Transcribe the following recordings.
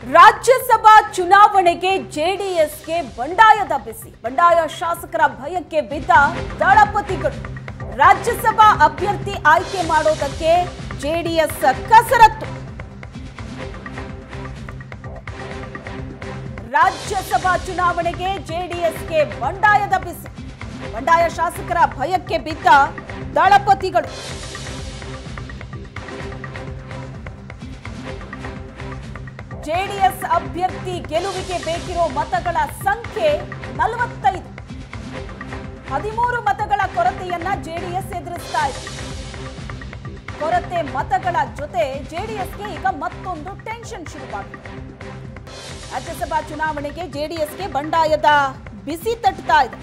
ರಾಜ್ಯಸಭಾ ಚುನಾವಣೆಗೆ ಜೆಡಿಎಸ್ಗೆ ಬಂಡಾಯದ ಬಿಸಿ. ಬಂಡಾಯ ಶಾಸಕರ ಭಯಕ್ಕೆ ಬಿದ್ದ ದಳಪತಿಗಳು. ರಾಜ್ಯಸಭಾ ಅಭ್ಯರ್ಥಿ ಆಯ್ಕೆ ಮಾಡೋದಕ್ಕೆ ಜೆಡಿಎಸ್ ಕಸರತ್ತು. ರಾಜ್ಯಸಭಾ ಚುನಾವಣೆಗೆ ಜೆಡಿಎಸ್ಗೆ ಬಂಡಾಯದ ಬಿಸಿ. ಬಂಡಾಯ ಶಾಸಕರ ಭಯಕ್ಕೆ ಬಿದ್ದ ದಳಪತಿಗಳು. ಜೆಡಿಎಸ್ ಅಭ್ಯರ್ಥಿ ಗೆಲುವಿಗೆ ಬೇಕಿರೋ ಮತಗಳ ಸಂಖ್ಯೆ 45. 13 ಮತಗಳ ಕೊರತೆಯನ್ನ ಜೆಡಿಎಸ್ ಎದುರಿಸ್ತಾ ಇದೆ. ಕೊರತೆ ಮತಗಳ ಜೊತೆ ಜೆಡಿಎಸ್ಗೆ ಈಗ ಮತ್ತೊಂದು ಟೆನ್ಷನ್ ಶುರುವಾಗಿದೆ. ರಾಜ್ಯಸಭಾ ಚುನಾವಣೆಗೆ ಜೆಡಿಎಸ್ಗೆ ಬಂಡಾಯದ ಬಿಸಿ ತಟ್ಟುತ್ತಾ ಇದೆ.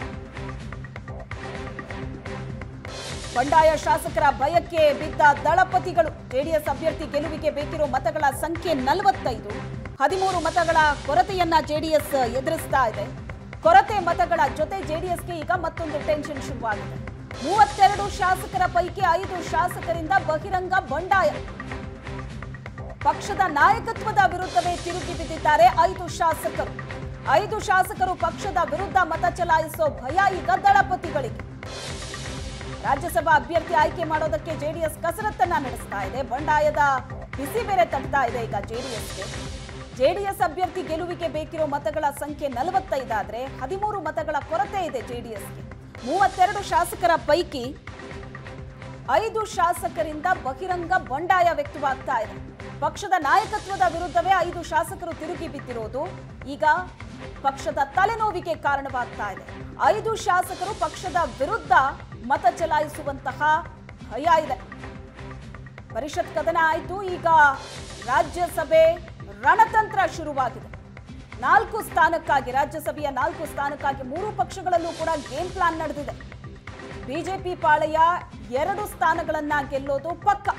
ಬಂಡಾಯ ಶಾಸಕರ ಭಯಕ್ಕೆ ಬಿದ್ದ ದಳಪತಿಗಳು. ಜೆಡಿಎಸ್ ಅಭ್ಯರ್ಥಿ ಗೆಲುವಿಗೆ ಬೇಕಿರೋ ಮತಗಳ ಸಂಖ್ಯೆ 45. 13 ಮತಗಳ ಕೊರತೆಯನ್ನ ಜೆಡಿಎಸ್ ಎದುರಿಸ್ತಾ ಇದೆ. ಕೊರತೆ ಮತಗಳ ಜೊತೆ ಜೆಡಿಎಸ್ಗೆ ಈಗ ಮತ್ತೊಂದು ಟೆನ್ಷನ್ ಶುರುವಾಗಿದೆ. 32 ಶಾಸಕರ ಪೈಕಿ 5 ಶಾಸಕರಿಂದ ಬಹಿರಂಗ ಬಂಡಾಯ. ಪಕ್ಷದ ನಾಯಕತ್ವದ ವಿರುದ್ಧವೇ ತಿರುಗಿ ಬಿದ್ದಿದ್ದಾರೆ 5 ಶಾಸಕರು. 5 ಶಾಸಕರು ಪಕ್ಷದ ವಿರುದ್ಧ ಮತ ಚಲಾಯಿಸೋ ಭಯ ಈಗ ದಳಪತಿಗಳಿಗೆ. ರಾಜ್ಯಸಭಾ ಅಭ್ಯರ್ಥಿ ಆಯ್ಕೆ ಮಾಡೋದಕ್ಕೆ ಜೆಡಿಎಸ್ ಕಸರತ್ತನ್ನ ನಡೆಸ್ತಾ ಇದೆ. ಬಂಡಾಯದ ಬಿಸಿ ಬೇರೆ ತಟ್ತಾ ಇದೆ ಈಗ ಜೆಡಿಎಸ್ಗೆ. ಜೆಡಿಎಸ್ ಅಭ್ಯರ್ಥಿ ಗೆಲುವಿಗೆ ಬೇಕಿರೋ ಮತಗಳ ಸಂಖ್ಯೆ 45 ಆದ್ರೆ 13 ಮತಗಳ ಕೊರತೆ ಇದೆ ಜೆಡಿಎಸ್ಗೆ. 32 ಶಾಸಕರ ಪೈಕಿ 5 ಶಾಸಕರಿಂದ ಬಹಿರಂಗ ಬಂಡಾಯ ವ್ಯಕ್ತವಾಗ್ತಾ ಇದೆ. ಪಕ್ಷದ ನಾಯಕತ್ವದ ವಿರುದ್ಧವೇ 5 ಶಾಸಕರು ತಿರುಗಿ ಬಿದ್ದಿರೋದು ಈಗ ಪಕ್ಷದ ತಲೆನೋವಿಗೆ ಕಾರಣವಾಗ್ತಾ ಇದೆ. 5 ಶಾಸಕರು ಪಕ್ಷದ ವಿರುದ್ಧ ಮತ ಚಲಾಯಿಸುವಂತಹ ಭಯ ಇದೆ. ಪರಿಷತ್ ಕದನ ಆಯಿತು. ಈಗ ರಾಜ್ಯಸಭೆ ರಣತಂತ್ರ ಶುರುವಾಗಿದೆ. 4 ಸ್ಥಾನಕ್ಕಾಗಿ, ರಾಜ್ಯಸಭೆಯ 4 ಸ್ಥಾನಕ್ಕಾಗಿ 3 ಪಕ್ಷಗಳಲ್ಲೂ ಕೂಡ ಗೇಮ್ ಪ್ಲಾನ್ ನಡೆದಿದೆ. ಬಿಜೆಪಿ ಪಾಳೆಯ 2 ಸ್ಥಾನಗಳನ್ನ ಗೆಲ್ಲೋದು ಪಕ್ಕ.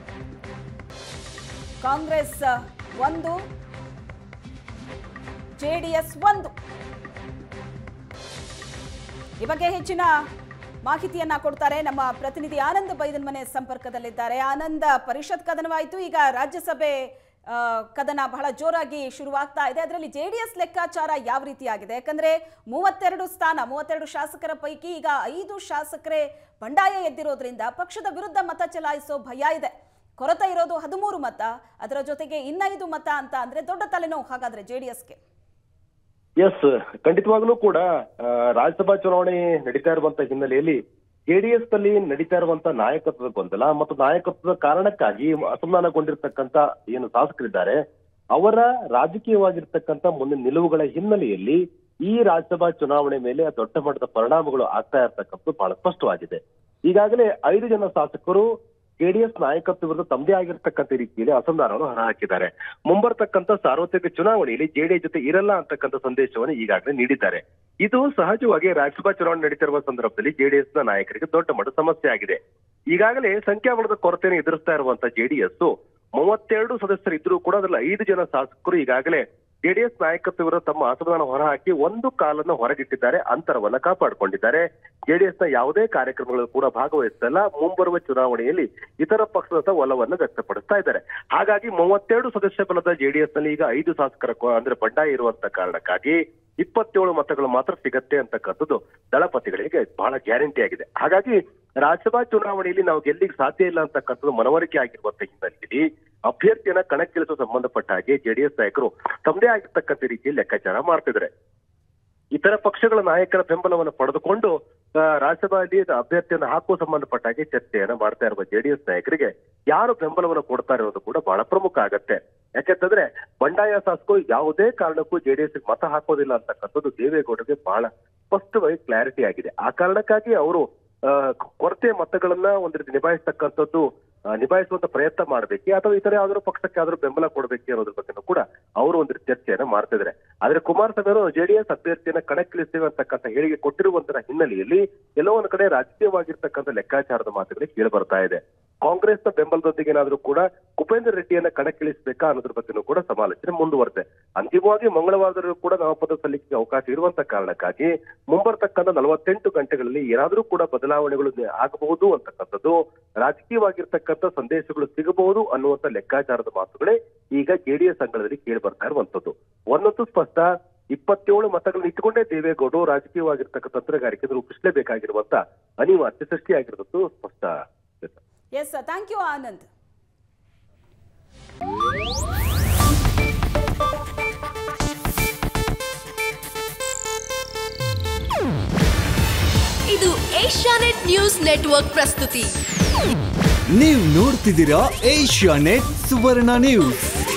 Congress 1, JDS 1. ಈ ಬಗ್ಗೆ ಹೆಚ್ಚಿನ ಮಾಹಿತಿಯನ್ನ ಕೊಡ್ತಾರೆ ನಮ್ಮ ಪ್ರತಿನಿಧಿ ಆನಂದ್ ಬೈದನ್ಮನೆ ಸಂಪರ್ಕದಲ್ಲಿದ್ದಾರೆ. ಆನಂದ್, ಪರಿಷತ್ ಕದನವಾಯಿತು, ಈಗ ರಾಜ್ಯಸಭೆ ಕದನ ಬಹಳ ಜೋರಾಗಿ ಶುರುವಾಗ್ತಾ ಇದೆ. ಅದರಲ್ಲಿ ಜೆಡಿಎಸ್ ಲೆಕ್ಕಾಚಾರ ಯಾವ ರೀತಿಯಾಗಿದೆ? ಯಾಕಂದ್ರೆ 32 ಶಾಸಕರ ಪೈಕಿ ಈಗ 5 ಶಾಸಕರೇ ಬಂಡಾಯ ಎದ್ದಿರೋದ್ರಿಂದ ಪಕ್ಷದ ವಿರುದ್ಧ ಮತ ಚಲಾಯಿಸೋ ಭಯ ಇದೆ. ಕೊರತೆ ಇರೋದು 13 ಮತ, ಅದರ ಜೊತೆಗೆ 5 ಮತ ಅಂತ ಅಂದ್ರೆ ದೊಡ್ಡ ತಲೆನೋವು ಹಾಗಾದ್ರೆ ಜೆಡಿಎಸ್ಗೆ. ಎಸ್, ಖಂಡಿತವಾಗ್ಲೂ ಕೂಡ ರಾಜ್ಯಸಭಾ ಚುನಾವಣೆ ನಡೀತಾ ಇರುವಂತ ಹಿನ್ನೆಲೆಯಲ್ಲಿ ಜೆಡಿಎಸ್ ನಲ್ಲಿ ನಡೀತಾ ಇರುವಂತ ನಾಯಕತ್ವದ ಗೊಂದಲ ಮತ್ತು ನಾಯಕತ್ವದ ಕಾರಣಕ್ಕಾಗಿ ಅಸಮಾಧಾನಗೊಂಡಿರ್ತಕ್ಕಂತ ಏನು ಶಾಸಕರಿದ್ದಾರೆ ಅವರ ರಾಜಕೀಯವಾಗಿರ್ತಕ್ಕಂಥ ಮುಂದಿನ ನಿಲುವುಗಳ ಹಿನ್ನೆಲೆಯಲ್ಲಿ ಈ ರಾಜ್ಯಸಭಾ ಚುನಾವಣೆ ಮೇಲೆ ದೊಡ್ಡ ಮಟ್ಟದ ಪರಿಣಾಮಗಳು ಆಗ್ತಾ ಇರ್ತಕ್ಕಂಥದ್ದು ಬಹಳ ಸ್ಪಷ್ಟವಾಗಿದೆ. ಈಗಾಗಲೇ 5 ಜನ ಶಾಸಕರು ಜೆಡಿಎಸ್ ನಾಯಕತ್ವ ವಿರುದ್ಧ ತಮ್ಮದೇ ಆಗಿರ್ತಕ್ಕಂಥ ರೀತಿಯಲ್ಲಿ ಅಸಮಾಧಾನವನ್ನು ಹೊರಹಾಕಿದ್ದಾರೆ. ಮುಂಬರ್ತಕ್ಕಂಥ ಸಾರ್ವತ್ರಿಕ ಚುನಾವಣೆಯಲ್ಲಿ ಜೆಡಿಎಸ್ ಜೊತೆ ಇರಲ್ಲ ಅಂತಕ್ಕಂಥ ಸಂದೇಶವನ್ನು ಈಗಾಗಲೇ ನೀಡಿದ್ದಾರೆ. ಇದು ಸಹಜವಾಗಿ ರಾಜ್ಯಸಭಾ ಚುನಾವಣೆ ನಡೀತಿರುವ ಸಂದರ್ಭದಲ್ಲಿ ಜೆಡಿಎಸ್ ನ ನಾಯಕರಿಗೆ ದೊಡ್ಡ ಮಟ್ಟದ ಸಮಸ್ಯೆ ಆಗಿದೆ. ಈಗಾಗಲೇ ಸಂಖ್ಯಾಬಲದ ಕೊರತೆಯನ್ನು ಎದುರಿಸ್ತಾ ಇರುವಂತಹ ಜೆಡಿಎಸ್ 32 ಸದಸ್ಯರು ಇದ್ರೂ ಕೂಡ ಅದರಲ್ಲಿ 5 ಜನ ಶಾಸಕರು ಈಗಾಗಲೇ ಜೆಡಿಎಸ್ ನಾಯಕತ್ವ ವಿರುದ್ಧ ತಮ್ಮ ಅಸಮಾಧಾನ ಹೊರಹಾಕಿ ಒಂದು ಕಾಲನ್ನು ಹೊರಗಿಟ್ಟಿದ್ದಾರೆ, ಅಂತರವನ್ನ ಕಾಪಾಡಿಕೊಂಡಿದ್ದಾರೆ. ಜೆಡಿಎಸ್ ನ ಯಾವುದೇ ಕಾರ್ಯಕ್ರಮಗಳು ಕೂಡ ಭಾಗವಹಿಸಲ್ಲ. ಮುಂಬರುವ ಚುನಾವಣೆಯಲ್ಲಿ ಇತರ ಪಕ್ಷದ ಒಲವನ್ನು ವ್ಯಕ್ತಪಡಿಸ್ತಾ ಇದ್ದಾರೆ. ಹಾಗಾಗಿ 32 ಸದಸ್ಯ ಬಲದ ಜೆಡಿಎಸ್ ನಲ್ಲಿ ಈಗ 5 ಶಾಸಕರ ಅಂದ್ರೆ ಬಂಡಾಯ ಇರುವಂತ ಕಾರಣಕ್ಕಾಗಿ 27 ಮತಗಳು ಮಾತ್ರ ಸಿಗತ್ತೆ ಅಂತಕ್ಕಂಥದ್ದು ದಳಪತಿಗಳಿಗೆ ಬಹಳ ಗ್ಯಾರಂಟಿ ಆಗಿದೆ. ಹಾಗಾಗಿ ರಾಜ್ಯಸಭಾ ಚುನಾವಣೆಯಲ್ಲಿ ನಾವು ಗೆಲ್ಲಿಗೆ ಸಾಧ್ಯ ಇಲ್ಲ ಅಂತಕ್ಕಂಥದ್ದು ಮನವರಿಕೆ ಆಗಿರುವಂತ ಹಿನ್ನೆಲೆಯಲ್ಲಿ ಅಭ್ಯರ್ಥಿಯನ್ನ ಕಣಕ್ಕಿಳಿಸುವ ಸಂಬಂಧಪಟ್ಟ ಹಾಗೆ ಜೆಡಿಎಸ್ ನಾಯಕರು ತಮ್ಮದೇ ಆಗಿರ್ತಕ್ಕಂಥ ರೀತಿಯಲ್ಲಿ ಲೆಕ್ಕಾಚಾರ ಮಾಡ್ತಿದ್ದಾರೆ. ಇತರ ಪಕ್ಷಗಳ ನಾಯಕರ ಬೆಂಬಲವನ್ನು ಪಡೆದುಕೊಂಡು ರಾಜ್ಯಸಭೆಯಲ್ಲಿ ಅಭ್ಯರ್ಥಿಯನ್ನು ಹಾಕುವ ಸಂಬಂಧಪಟ್ಟ ಹಾಗೆ ಚರ್ಚೆಯನ್ನ ಮಾಡ್ತಾ ಇರುವ ಜೆಡಿಎಸ್ ನಾಯಕರಿಗೆ ಯಾರು ಬೆಂಬಲವನ್ನು ಕೊಡ್ತಾ ಇರೋದು ಕೂಡ ಬಹಳ ಪ್ರಮುಖ ಆಗತ್ತೆ. ಯಾಕೆಂತಂದ್ರೆ ಬಂಡಾಯ ಶಾಸಕರು ಯಾವುದೇ ಕಾರಣಕ್ಕೂ ಜೆಡಿಎಸ್ ಮತ ಹಾಕೋದಿಲ್ಲ ಅಂತಕ್ಕಂಥದ್ದು ದೇವೇಗೌಡರಿಗೆ ಬಹಳ ಸ್ಪಷ್ಟವಾಗಿ ಕ್ಲಾರಿಟಿ ಆಗಿದೆ. ಆ ಕಾರಣಕ್ಕಾಗಿ ಅವರು ಕೊರತೆ ಮತಗಳನ್ನ ಒಂದ್ ರೀತಿ ನಿಭಾಯಿಸುವಂತ ಪ್ರಯತ್ನ ಮಾಡಬೇಕು, ಅಥವಾ ಇತರ ಯಾವ್ದಾದ್ರು ಪಕ್ಷಕ್ಕೆ ಯಾವ್ದಾದ್ರು ಬೆಂಬಲ ಕೊಡಬೇಕು ಅನ್ನೋದ್ರ ಬಗ್ಗೆ ಕೂಡ ಅವರು ಒಂದ್ ರೀತಿ ಚರ್ಚೆಯನ್ನ ಮಾಡ್ತಿದ್ದಾರೆ. ಆದ್ರೆ ಕುಮಾರಸ್ವಾಮಿ ಅವರು ಜೆಡಿಎಸ್ ಅಭ್ಯರ್ಥಿಯನ್ನ ಕಣಕ್ಕಿಳಿಸ್ತೇವೆ ಅಂತಕ್ಕಂಥ ಹೇಳಿಕೆ ಕೊಟ್ಟಿರುವಂತಹ ಹಿನ್ನೆಲೆಯಲ್ಲಿ ಎಲ್ಲೋ ಒಂದ್ ಕಡೆ ರಾಜಕೀಯವಾಗಿರ್ತಕ್ಕಂಥ ಲೆಕ್ಕಾಚಾರದ ಮಾತುಗಳಿಗೆ ಕೇಳಿ ಬರ್ತಾ ಇದೆ. ಕಾಂಗ್ರೆಸ್ನ ಬೆಂಬಲದೊಂದಿಗೆ ಏನಾದ್ರೂ ಕೂಡ ಕುಪೇಂದ್ರ ರೆಡ್ಡಿಯನ್ನ ಕಣಕ್ಕಿಳಿಸಬೇಕಾ ಅನ್ನೋದ್ರ ಬಗ್ಗೆನೂ ಕೂಡ ಸಮಾಲೋಚನೆ ಮುಂದುವರೆದೆ. ಅಂತಿಮವಾಗಿ ಮಂಗಳವಾರದಲ್ಲೂ ಕೂಡ ನಾಮಪತ್ರ ಸಲ್ಲಿಕೆಗೆ ಅವಕಾಶ ಇರುವಂತ ಕಾರಣಕ್ಕಾಗಿ ಮುಂಬರ್ತಕ್ಕಂಥ 48 ಗಂಟೆಗಳಲ್ಲಿ ಏನಾದ್ರೂ ಕೂಡ ಬದಲಾವಣೆಗಳು ಆಗಬಹುದು ಅಂತಕ್ಕಂಥದ್ದು, ರಾಜಕೀಯವಾಗಿರ್ತಕ್ಕಂಥ ಸಂದೇಶಗಳು ಸಿಗಬಹುದು ಅನ್ನುವಂತ ಲೆಕ್ಕಾಚಾರದ ಮಾತುಗಳೇ ಈಗ ಜೆಡಿಎಸ್ ಅಂಗಳದಲ್ಲಿ ಕೇಳಿ ಬರ್ತಾ ಇರುವಂತದ್ದು. ಒಂದಂತೂ ಸ್ಪಷ್ಟ, 27 ಮತಗಳನ್ನು ಇಟ್ಟುಕೊಂಡೇ ದೇವೇಗೌಡರು ರಾಜಕೀಯವಾಗಿರ್ತಕ್ಕಂಥ ತಂತ್ರಗಾರಿಕೆ ರೂಪಿಸಲೇಬೇಕಾಗಿರುವಂತ ಅನಿವಾರ್ಯತೆ ಸೃಷ್ಟಿಯಾಗಿರೋದು ಸ್ಪಷ್ಟ. Yes, thank you Anand. ಇದು ಏಷ್ಯಾನೆಟ್ ನ್ಯೂಸ್ ನೆಟ್ವರ್ಕ್ ಪ್ರಸ್ತುತಿ. ನೀವು ನೋಡ್ತಿದ್ದೀರಾ ಏಷ್ಯಾನೆಟ್ ಸುವರ್ಣ ನ್ಯೂಸ್.